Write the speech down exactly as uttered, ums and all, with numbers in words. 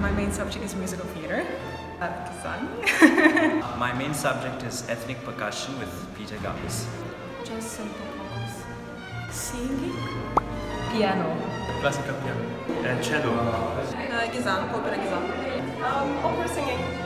My main subject is musical theatre. Uh, Gesang. My main subject is ethnic percussion with Peter Gullis. Just simple vocals. Singing. Piano. Classical piano. And cello. Uh, Gesang, opera Gesang. Um, opera singing.